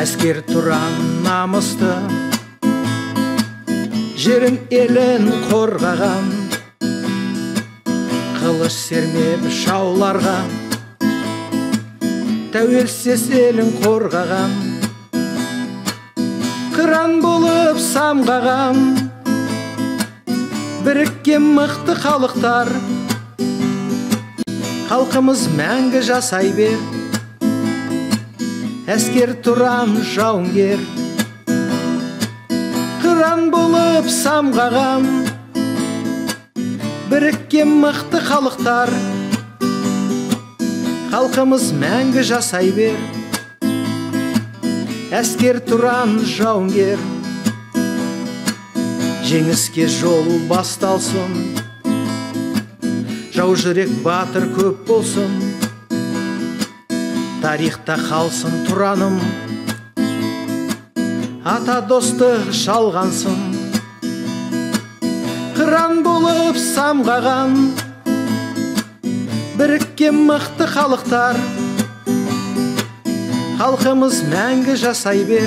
әскер тұран намысты, жерін елін қорғаған, қылыш сермеп жауларға, тәуелсіз елін қорғаған, қыран болып самғаған, біріккен мықты халықтар, халқымыз мәңгі жасай бер, әскер тұран жауынгер. Қыран болып самғаған, біріккен мықты халықтар, халқымыз мәңгі жасай бер, әскер тұран жауынгер. Жеңіске жол басталсын, жау жүрек батыр көп болсын, тарихта қалсын тұраным, ата достық жалғансын. Қыран болып самғаған, біріккен мықты халықтар, халқымыз мәңгі жасай бер,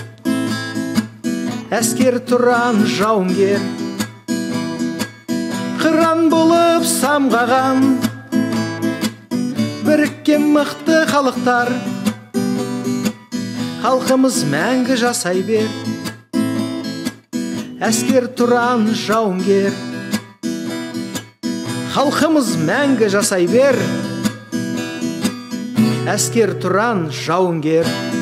әскер тұран жауынгер. Қыран болып самғаған, біріккен мықты халықтар, халқымыз мәңгі жасай бер, әскер тұран жауынгер. Халқымыз мәңгі жасай бер, әскер тұран жауынгер.